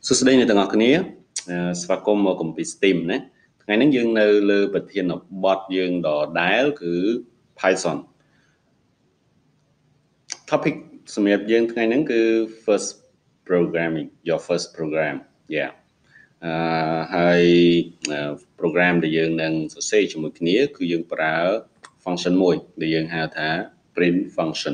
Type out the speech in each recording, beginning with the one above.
សួស្តីអ្នកទាំងអស់គ្នាស្វាគមន៍មកកំពី STEAM ណាថ្ងៃនេះយើងនៅលើប្រធានបទយើងដដែលគឺ Python topic សម្រាប់យើងថ្ងៃនេះគឺ first programming your first program yeah ហើយ program ដែលយើងនឹងសរសេរជាមួយគ្នាគឺយើងប្រើ function មួយដែលយើងហៅថា print function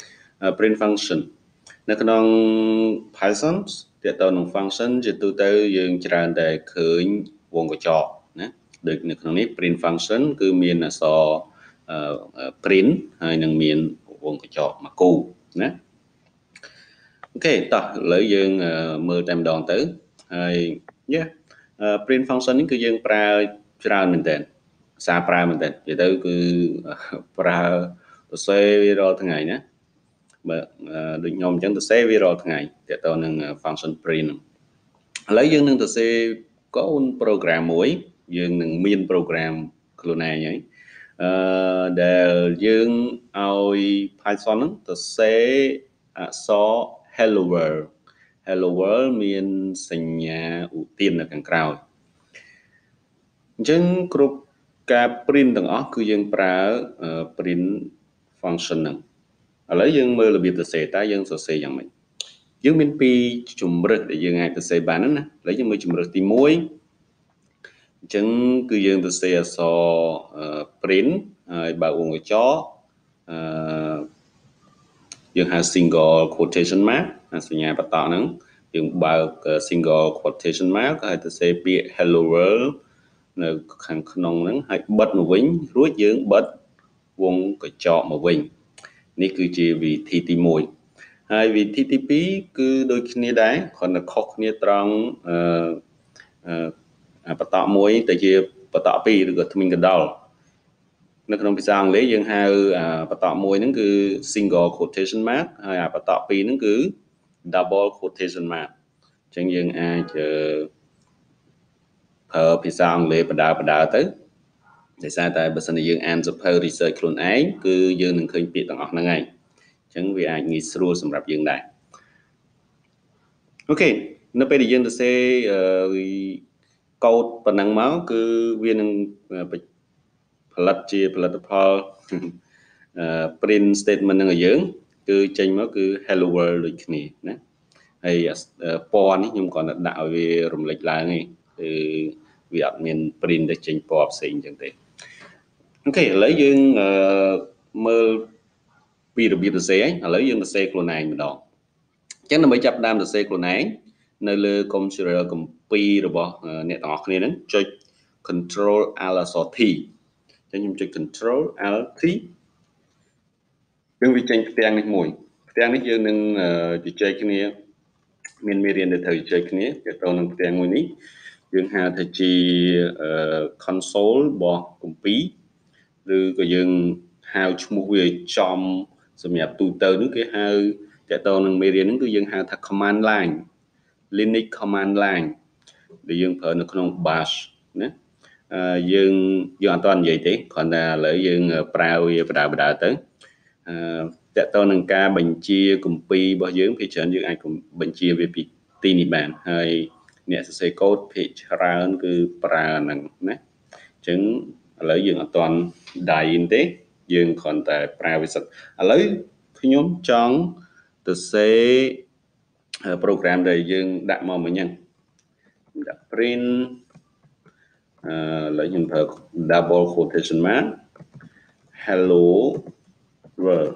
នៅក្នុង Python ទាក់ទងនឹង function ជាទូទៅយើងច្រើនតែឃើញវងកញ្ចក់ណាដូចនៅក្នុងនេះ print function គឺមានអក្សរprint ហើយនឹងមានវងកញ្ចក់មួយគូណាអូខេតោះឥឡូវយើងមើលតែម្ដងទៅហើយ print function នេះគឺយើងប្រើច្រើនមែនតើសារប្រើមែនតើនិយាយទៅគឺប្រើសរសេរវារាល់ថ្ងៃណាបើដូចខ្ញុំអញ្ចឹងទៅសេវារាល់ថ្ងៃទាក់ទងនឹង function print ឥឡូវយើងនឹងទៅសេកូន program មួយយើងនឹងមាន program ខ្លួនឯងហើយដែលយើងឲ្យ Python ហ្នឹងទៅសេអក្សរ hello world មានសញ្ញាឧទាននៅខាងក្រោយអញ្ចឹងគ្រប់ការ print ទាំងអស់គឺយើងប្រើ print function ហ្នឹងឥឡូវយើងមើលរបៀបសរសេរតើយើងសរសេរយ៉ាងម៉េចយើងមានពីរជំរើសដែលយើងអាចសរសេរបានណាឥឡូវយើងមើលជំរើសទី1អញ្ចឹងគឺយើងសរសេរអក្សរ print ហើយបើកវងកញ្ចក់យើងហៅ single quotation mark សញ្ញាបន្តហ្នឹងយើងបើក single quotation mark ហើយសរសេរពាក្យ hello world នៅខាងក្នុងហ្នឹងហើយបិទមកវិញរួចយើងបិទវងកញ្ចក់មកវិញនេះគឺជាវិធីទី1ហើយវិធីទី2គឺដូចគ្នាដែរគ្រាន់តែខុសគ្នាត្រង់បតមួយទៅជាបត2ឬក៏ថ្មីកណ្ដុរនៅក្នុងភាសាអង់គ្លេសយើងហៅបតមួយហ្នឹងគឺ single quotation mark ហើយបត2ហ្នឹងគឺ double quotation mark អញ្ចឹងយើងអាចប្រើភាសាអង់គ្លេសបដើទៅដោយសារតែបើសិនជាយើងអានសភៅ research ខ្លួនឯងគឺយើងនឹងឃើញពាក្យទាំងអស់ហ្នឹងហើយអញ្ចឹងវាអាចងាយស្រួលសម្រាប់យើងដែរអូខេនៅពេលដែលយើងសរសេរកូដប៉ុណ្ណឹងមកគឺវានឹងផលិតជាផលិតផល print statement ហ្នឹងឲ្យយើងគឺចេញមកគឺ hello world ដូចគ្នាណាហើយពណ៌នេះខ្ញុំគ្រាន់តែដាក់ឲ្យវារំលេចឡើងឯងគឺវាអត់មាន print ទៅចេញពណ៌ផ្សេងអញ្ចឹងទេអូខេឥឡូវយើងមើលពីរបៀបសរសេរឥឡូវយើងសរសេរខ្លួនឯងម្ដងអញ្ចឹងដើម្បីចាប់ផ្ដើមសរសេរខ្លួនឯងនៅលើ computer កំពីរបស់អ្នកទាំងអស់គ្នាហ្នឹងចុច Control Alt T អញ្ចឹងខ្ញុំចុច Control Alt T យើងវាចេញផ្ទាំងនេះមួយផ្ទាំងនេះយើងនឹងជជែកគ្នាមានមេរៀនដែលត្រូវជជែកគ្នាទាក់ទងនឹងផ្ទាំងមួយនេះយើងហៅថាជា console របស់កំពីឬក៏យើងហៅឈ្មោះវាចំសម្រាប់ទូទៅនោះគេហៅតើតើនឹងមេរៀនហ្នឹងគឺយើងហៅថា command line Linux command line ដែលយើងប្រើនៅក្នុង bash ណាយើងអត់ទាន់និយាយទេគ្រាន់តែឥឡូវយើងប្រើវាបដើទៅតើតើនឹងការបញ្ជាគម្ពីររបស់យើងភាគច្រើនយើងអាចបញ្ជាវាពីទីនេះបានហើយអ្នកសរសេរកូដភាគច្រើនគឺប្រើហ្នឹងណាអញ្ចឹងឥឡូវយើងអត់ទាន់ដៃទេយើងគ្រាន់តែប្រើវាសិនឥឡូវខ្ញុំចង់ទៅសេprogram ដែលយើងដាក់មកមិញហ្នឹងដាក់ print ឥឡូវខ្ញុំប្រើ double quotation mark hello world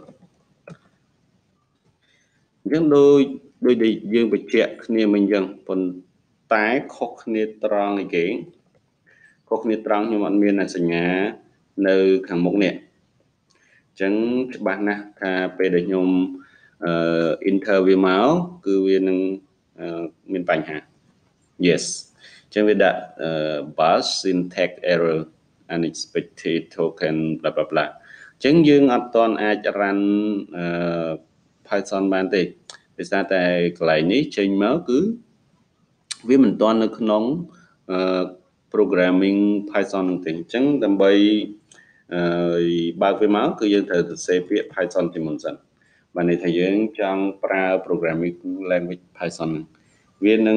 អញ្ចឹងដូចដែលយើងបញ្ជាក់គ្នាមិញអញ្ចឹងប៉ុន្តែខុសគ្នាត្រង់អីគេខុសគ្នាត្រង់ខ្ញុំអត់មានសញ្ញានៅខាងមុខនេះអញ្ចឹងច្បាស់ណាស់ថាពេលដែលខ្ញុំenter វាមកគឺវានឹងមានបញ្ហា yes អញ្ចឹងវាដាក់ bash syntax error unexpected token bla bla bla អញ្ចឹងយើងអត់ទាន់អាច run Python បានទេដោយសារតែកន្លែងនេះចេញមកគឺវាមិនទាន់នៅក្នុង programming Python ទេអញ្ចឹងដើម្បីបើកវាមកគឺយើងត្រូវសរសេរពាក្យ Python ទីមុនសិនបានន័យថាយើងចង់ប្រើ programming language Python វានឹង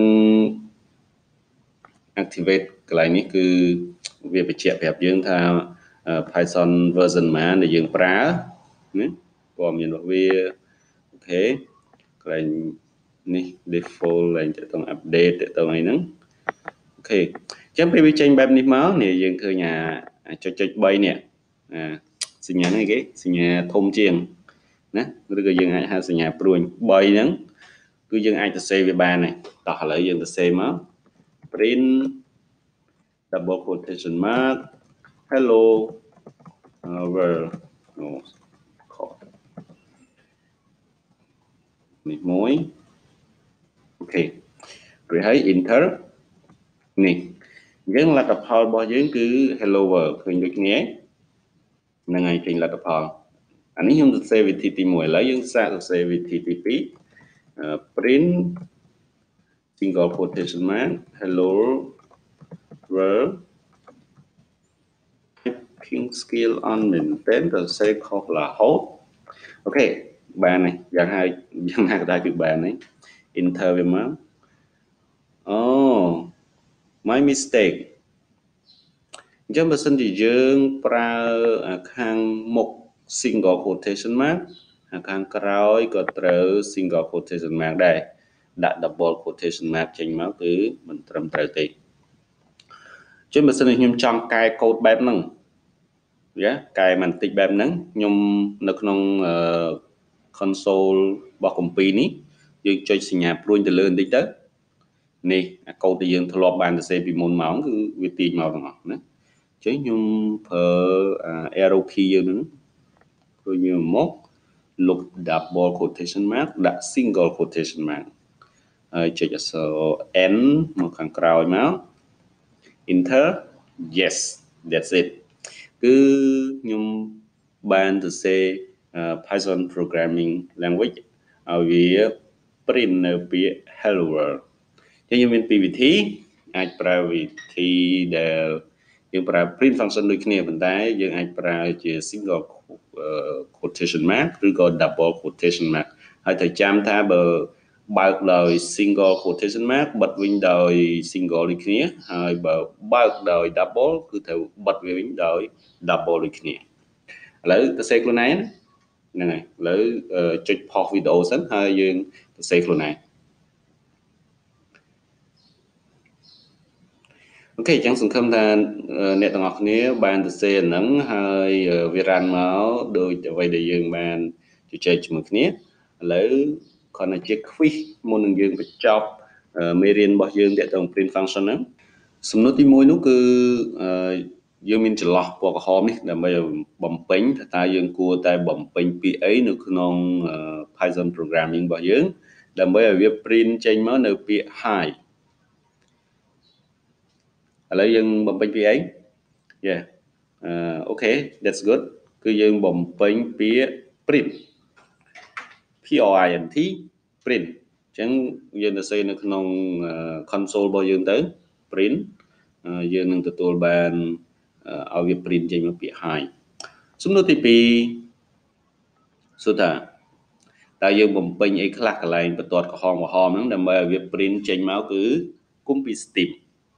activate កន្លែងនេះគឺវាបញ្ជាក់ប្រាប់យើងថា Python version ណាដែលយើងប្រើណាព័ត៌មានរបស់វាអូខេកន្លែងនេះ default កន្លែងต้อง update ទៅអីហ្នឹងអូខេអញ្ចឹងពេលវាចេញបែបនេះមកនេះយើងឃើញចុច3នេះសញ្ញាហ្នឹងគេសញ្ញាធំជាងណាឬក៏យើងអាចហៅសញ្ញាព្រួញ3ហ្នឹងគឺយើងអាចទៅសេវាបានហើយតោះឥឡូវយើងទៅសេមក print double quotation mark hello world នេះមួយអូខេរួចហើយ enter នេះអញ្ចឹងលទ្ធផលរបស់យើងគឺ hello world ឃើញដូចគ្នាហ្នឹងហើយឃើញលទ្ធផលអានេះខ្ញុំសរសេរវិធីទី1ឥឡូវយើងសាកសរសេរវិធីទី2 print single quotation mark hello world typing skill on មែនតើសរសេរខុសរហូតអូខេបានហើយយ៉ាងណាក៏ដោយគឺបានហើយ enter វាមកអូ my mistake អញ្ចឹងបើសិនជាយើងប្រើខាងមុខ single quotation mark ខាងក្រោយក៏ត្រូវ single quotation mark ដែរដាក់ double quotation mark ចេញមកគឺមិនត្រឹមត្រូវទេចឹងបើសិនជាខ្ញុំចង់កែកូដបែបហ្នឹងកែបន្តិចបែបហ្នឹងខ្ញុំនៅក្នុង console របស់ company នេះយើងចុចសញ្ញាព្រួញទៅលើបន្តិចទៅនេះកូដដែលយើងធ្លាប់បានសរសេរពីមុនមកគឺវាទាញមកទាំងអស់ណាចឹងខ្ញុំប្រើ arrow key យើងហ្នឹងព្រោះយើងមកលុប double quotation mark ដាក់ single quotation mark ហើយចុចអក្សរ n មកខាងក្រោយមក enter yes that's it គឺខ្ញុំបានសរសេរ Python programming language ឲ្យវា print នៅពាក្យ hello world ចឹងយើងមានពីរវិធីអាចប្រើវិធីដែលយើងប្រើ print function ដូចគ្នាប៉ុន្តែយើងអាចប្រើជា single quotation mark ឬក៏ double quotation mark ហើយត្រូវចាំថាបើបើកដោយ single quotation mark បិទវិញដោយ single ដូចគ្នាហើយបើបើកដោយ double គឺត្រូវបិទវាវិញដោយ double ដូចគ្នាឥឡូវទៅសេខ្លួនឯងហ្នឹងហើយឥឡូវចុច pause video សិនហើយយើងទៅសេខ្លួនឯងអូខេចឹងសង្ឃឹមថាអ្នកទាំងអស់គ្នាបានទៅសេអាហ្នឹងហើយវារ៉ាន់មកដោយអ្វីដែលយើងបានជជែកជាមួយគ្នាឥឡូវគ្រាន់តែជា quiz មុននឹងយើងបញ្ចប់មេរៀនរបស់យើងទាក់ទង print function ហ្នឹងសំណួរទី1នោះគឺយើងមានចន្លោះពណ៌ក្រហមនេះដើម្បីបំពេញថាតើយើងគួរតែបំពេញពាក្យអីនៅក្នុង Python programming របស់យើងដើម្បីឲ្យវា print ចេញមកនៅពាក្យ hi ឥឡូវយើងបំពេញពាក្យអី Yeah okay that's good គឺយើងបំពេញពាក្យ print print print អញ្ចឹងយើងទៅសេនៅក្នុង console របស់យើងទៅ print យើងនឹងទទួលបានឲ្យវា print ចេញមកពាក្យ hi សំណួរទី2សួរថាតើយើងបំពេញអីខ្លះកន្លែងបន្ទាត់ក្រហមហ្នឹងដើម្បីឲ្យវា print ចេញមកគឺគុំពី steam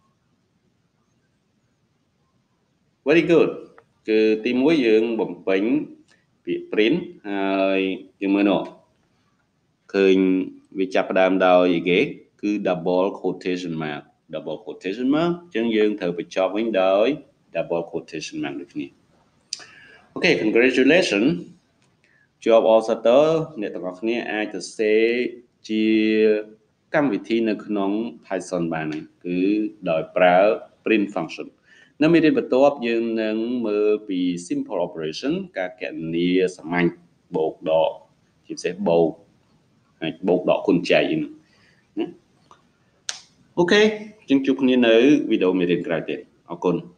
very good គឺទី1យើងបំពេញពាក្យ print ហើយយើងមើលនោះឃើញវាចាប់ផ្ដើមដោយអីគេគឺ double quotation mark អញ្ចឹងយើងត្រូវបញ្ចប់វិញដោយ double quotation mark ដូចគ្នាអូខេ congratulations job all settled អ្នកទាំងអស់គ្នាអាចទៅសេជាកម្មវិធីនៅក្នុង Python បានហើយគឺដោយប្រើ print function នៅមេរៀនបន្ទាប់យើងនឹងមើលពី simple operation ការគណនាសាមញ្ញបូកដកជាពិសេសបូកហើយបូកដកគុណចែកហ្នឹងណាអូខេយើងជួបគ្នានៅវីដេអូមេរៀនក្រោយទៀតអរគុណ